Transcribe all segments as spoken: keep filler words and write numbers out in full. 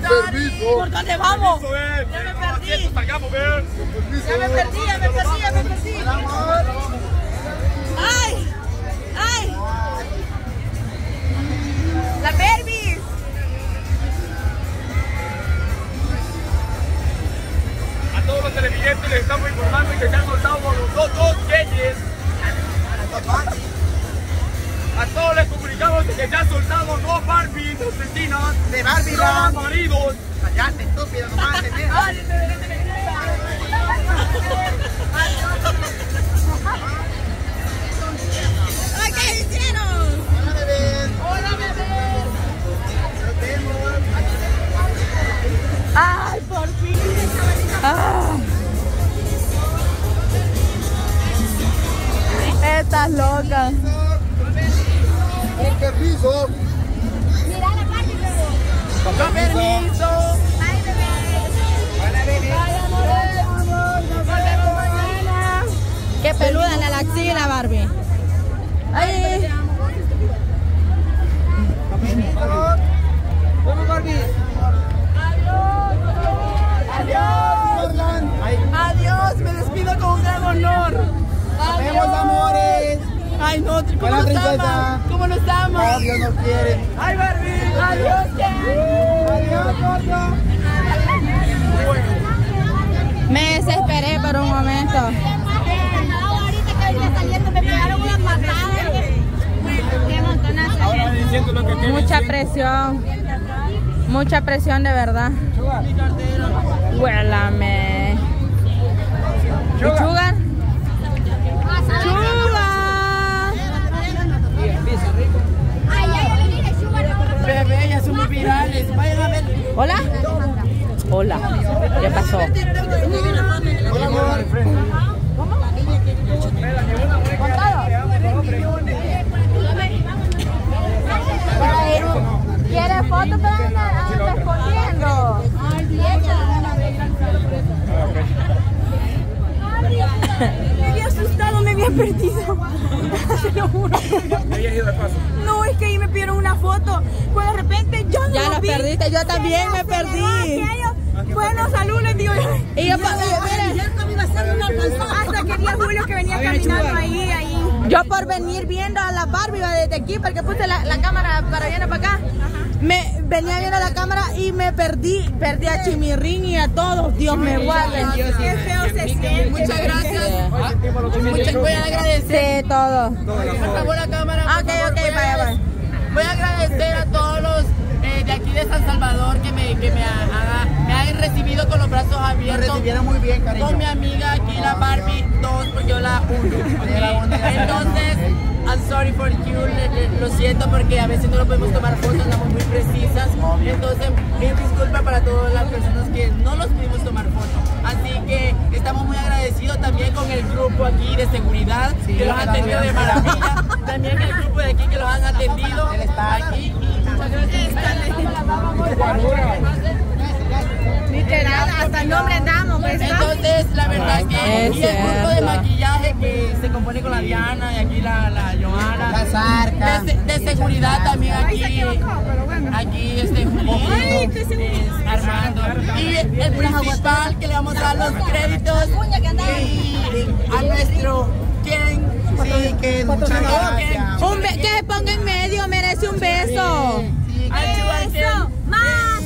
permiso. ¿Por dónde vamos? Permiso, eh. Ya me perdí. Salgamos, eh. Ya me perdí, ya me perdí, ya me perdí. ¡Ay! ¡Ay! ¡La Pervis! A todos los televidentes les estamos informando que se han soltado los dos, dos yeyes. A todos les comunicamos que se han soltado dos Barbies asesinas de Barbie, dos maridos. Callate, estúpido, nomás te veo. ¡Ay, qué hicieron! Hola, bebés. ¡Hola, bebé! Nos vemos. ¡Ay, por fin! Ah. Estás loca. Con permiso. Mira la parte, bebé. Con permiso. ¡Ay, bebé! Hola, bebé. ¡Ay, amores! ¡Nos vemos mañana! ¡Qué peluda en la axila, Barbie! ¡Ay! Vamos, Barbie. ¡Adiós! ¡Adiós! Me despido con un gran honor. Nos vemos, amores. Ay, no, ¿cómo Hola, nos princesa. amas? ¿Cómo nos amas? Oh, Dios nos quiere. ¡Ay, Barbie! ¡Adiós, ¿qué? Adiós, gordo. Me desesperé por un momento. Ahorita que venía saliendo me pegaron una patada. Qué montonazo. Ahora diciendo lo que quieren. Mucha presión. Mucha presión de verdad. Huélame. ¿Y Sugar? ¡Sugar! Ay, ay, mire, Sugar. Bebé, ya somos virales. Vayan a ver. ¿Hola? Hola. ¿Qué pasó? Hola, amor. ¿Quieres foto para andar respondiendo? Me había asustado, me había perdido. Se lo juro. No, es que ahí me pidieron una foto. Pues de repente yo no Ya lo los vi. perdiste, yo también me perdí. Aquello. Bueno, salud, les digo yo. Y yo, pa- miren, Hasta que vi a Julio que venía caminando ahí, ahí. yo por venir viendo a la Barbie va, desde aquí, porque puse la, la cámara para allá para acá, me venía viendo la cámara y me perdí, perdí a Chimirrín y a todos, Dios me guarde. Qué feo se siente. Muchas gracias. Muchas voy a agradecer. Sí, todo. Por favor, la cámara. por Ok, favor, ok, voy a- vaya, vaya. Voy a agradecer a todos los eh, de aquí de San Salvador que me, que me, haga, me han recibido con los brazos abiertos. Me recibieron muy bien, cariño. Con mi amiga aquí, la Barbie dos, porque yo la uno. Okay. Entonces, I'm sorry for you, le- le- lo siento porque a veces no lo podemos tomar fotos, andamos muy precisas. Entonces, mil disculpas para todas las personas que no los pudimos tomar fotos. Así que estamos muy agradecidos también con el grupo aquí de seguridad que los han atendido de maravilla. También el grupo de aquí que los han atendido aquí. Y muchas gracias. Literal, hasta el nombre damos, pues. Entonces, la verdad que Es y el grupo de cierto. maquillaje que se compone con la Diana y aquí la, la Johanna. La Zarca. De, de seguridad también aquí. Aquí este Julito, es Armando. Y el principal que le vamos a dar los créditos y a nuestro Ken. Sí, Ken, muchas gracias. Un be- que se ponga en medio, merece un beso. Sí, Ken, Eso. Más.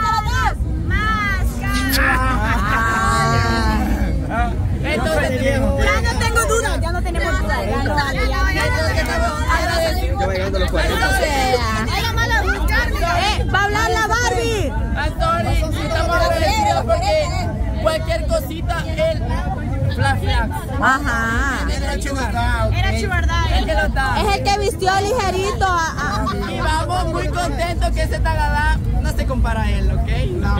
entonces, Ya no tengo duda, ya no tenemos duda. Eh, va a hablar la Barbie. I'm sorry, estamos agradecidos porque cualquier cosita, él flash flash. Ajá. Era Sugar. Era Chubardal. El que lo da. Es el que vistió ligerito a, a- Y vamos muy contentos que ese tagadá no se compara a él, ¿ok? No.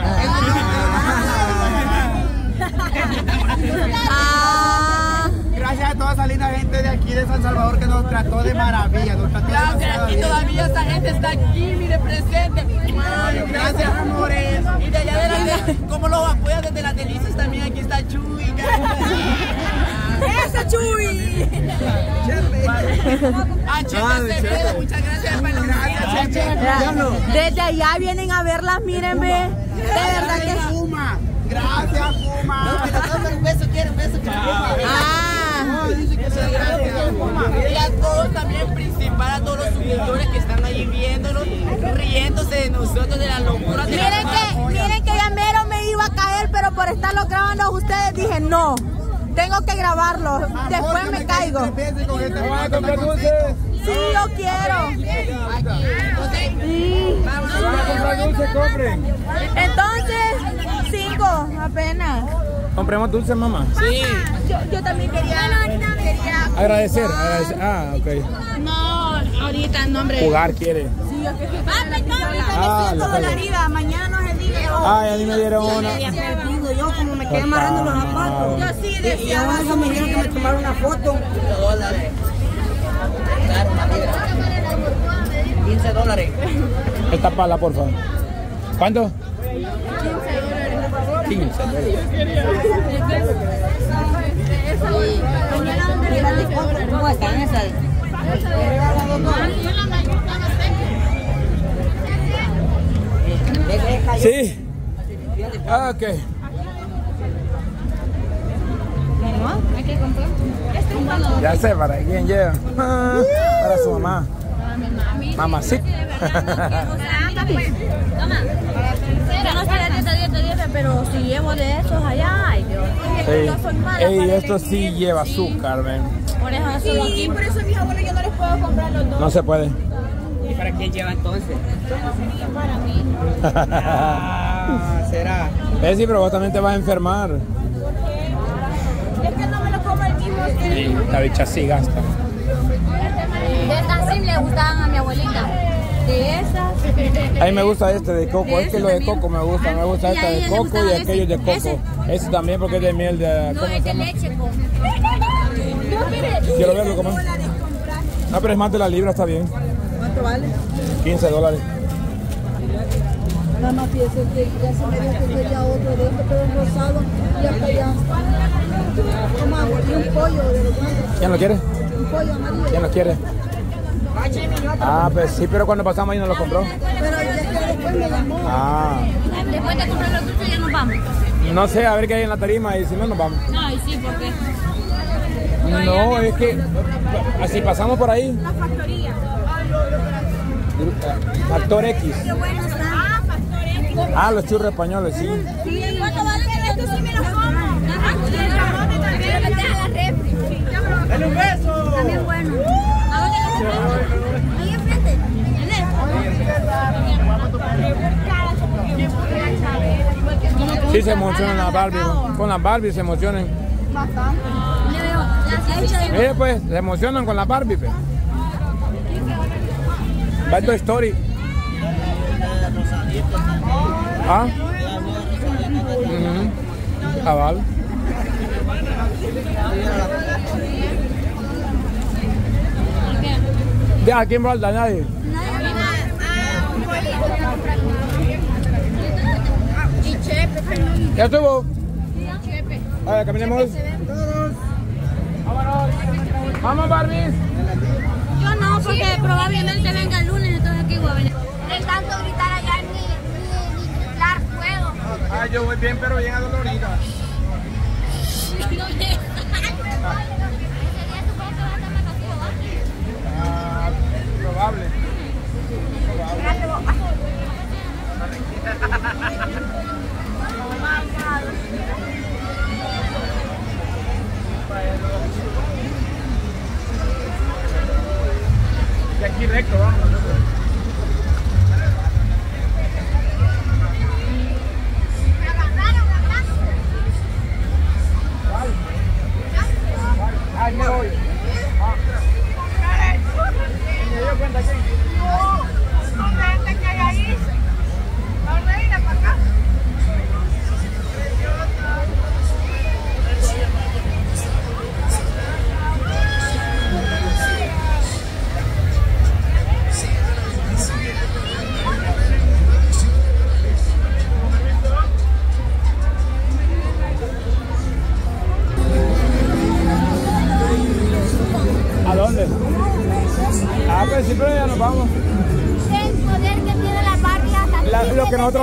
a- Gracias a toda esa linda gente de aquí de San Salvador que nos trató de maravilla. Nos trató gracias, y todavía esa gente está aquí, mire, presente. Ay, gracias, amores. Y de allá de la, como los apoyan desde las delicias también, aquí está Chuy. ¡Eso, Chuy! A Chepe Acevedo, muchas gracias, bueno, gracias, Chepe. Desde allá vienen a verlas, miren, ve. De verdad que... Gracias, Puma. Un beso, quiero un beso. Ah. Y a todos también, principal, a todos los suscriptores que están ahí viéndonos, riéndose de nosotros, de la locura. De Miren que, miren que ya mero me iba a caer, pero por estarlo grabando a ustedes dije no. Tengo que grabarlo, después me caigo. ¿Vamos a comprar dulces? Sí, yo quiero. Sí. ¿Vamos a comprar dulces? Compren. Entonces, cinco apenas. ¿Compremos dulces, mamá? Sí. Yo, yo también quería, quería Agradecer, agradecer. Ah, ok. No, ahorita no, hombre. Jugar quiere. Sí, yo que estoy pagando la pizza. Ah, ciento dolaridas, mañana no es el día. Ay, a mí me dieron una. Perdido yo, como me quedé amarrando los zapatos. Yo sí decía. Y ahora me dijeron que me tomaron una foto. Dólares. Claro, quince dólares. Esta pala, por favor. ¿Cuánto? quince dólares. ¿Cómo están esas? Sí. Ah, ok. Hay que comprar. Ya sé, ¿para quién lleva? Ah, para su mamá. Mamá, sí. Yo no soy de dieta, dieta, dieta, pero si llevo de esos allá, ay Dios. Sí. Yo soy mala. Ey, esto sí lleva azúcar, ven. Por eso no soy Sí, por eso mis abuelos yo no les puedo comprar los dos. No se puede. ¿Y para quién lleva entonces? para mí. Ah, será. Es sí, pero vos también te vas a enfermar. Es que no me lo como el mismo. Sí, la bicha sí gasta. De estas sí le gustaban a mi abuelita. De esas. A mí me gusta este de coco, es que lo de coco me gusta, me gusta Y a este de ella le coco gustaba y ese. aquellos de coco. Ese. Ese también porque es de miel de... No, ¿Cómo es se de llama? leche con. Quiero verlo comer. No, pero es más de la libra, está bien. ¿Cuánto vale? quince dólares. Nada más pienso que ya se me dijo que quería otro de este, pero un rosado y hasta allá. Toma, y un pollo de los grandes. ¿Quién lo quiere? Un pollo amarillo. ¿Quién lo quiere? Ah, pues sí, pero cuando pasamos ahí no lo compró. Pero ya que después me llamó. Ah, Después de comprar los dulces ya nos vamos. no sé, a ver qué hay en la tarima y si no nos vamos. Ay, sí, porque. No, es que así pasamos por ahí. La factoría. Factor X. Qué bueno está. Ah, Factor X. Ah, los churros españoles, sí. Sí, ¿cuánto vale? Esto sí me lo como. Ajá, y el camote también. Pero que a la refri. ¡Dale un beso! También bueno. ¿A dónde lo compré? Ahí enfrente. ¿En él? Sí se emocionan las Barbie. Con las Barbie se emocionan. Le veo. La hecha de. Mire pues, se emocionan con las Barbie. Pues. Va a Toy Story. Ah. Uh-huh. Cabal. ¿De a quién falta? Nadie. Y Chepe, Fernando. ¿Ya estuvo? Chepe. A ver, caminemos. Vámonos. Vamos, Barbie. Yo no, porque probablemente venga el lunes, entonces aquí voy a venir. De tanto gritar allá ni, ni, ni gritar puedo. Ah, yo voy bien, pero bien adolorida. Ah, probable. Y aquí recto, vamos. Ay, me voy. Ah. ¿Me dio cuenta quién? No, no gente que hay ahí. La reina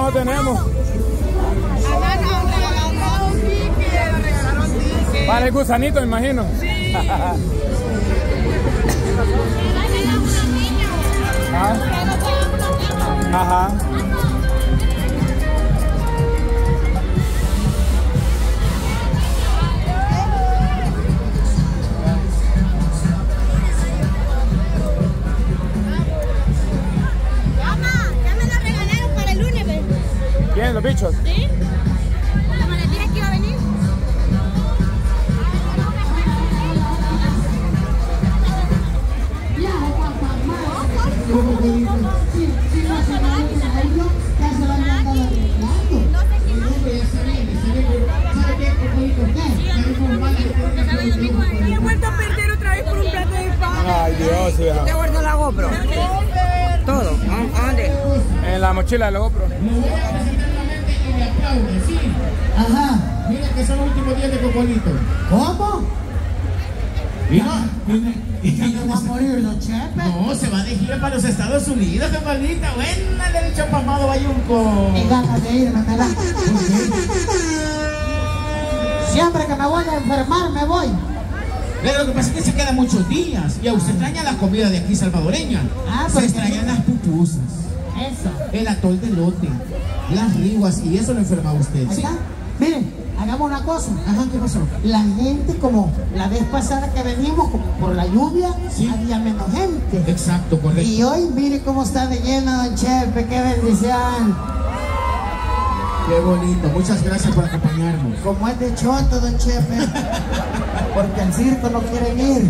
no tenemos. Para el gusanito, me imagino. Sí. ¿Ah? Ajá. ¿Quién? ¿Los bichos? ¿Sí? ¿La maletina que iba a venir? Me he vuelto a perder otra vez por un plato de pan. Ay, Dios, vieja. ¿Te guardó la GoPro? Todo. ¿A dónde? En la mochila de la GoPro. Ajá. Mira que son los últimos días de Cocolito. ¿Cómo? Mira, ¿y va a morir, don Chepe? No, se va de gira para los Estados Unidos, Cocolito. Buena, le he dicho Pamado Bayunco. Y ganas de irme, me da. Siempre que me voy a enfermar, me voy. Pero lo que pasa es que se quedan muchos días y a usted extraña la comida de aquí salvadoreña. Ah, se extrañan las pupusas. Eso. El atol de lote, las riguas, y eso lo enferma a usted. ¿Sí? Miren, hagamos una cosa. Ajá, ¿qué pasó? La gente, como la vez pasada que venimos, como por la lluvia, ¿sí? Había menos gente. Exacto, correcto. Y hoy, mire cómo está de lleno, don Chepe, qué bendición. Qué bonito, muchas gracias por acompañarnos. Como es de choto, don Chepe, porque al circo no quieren ir.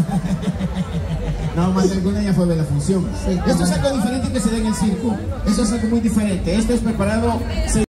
No, más de alguna ya fue de la función. Sí, esto es algo diferente que se da en el circo. Esto es algo muy diferente. Esto es preparado...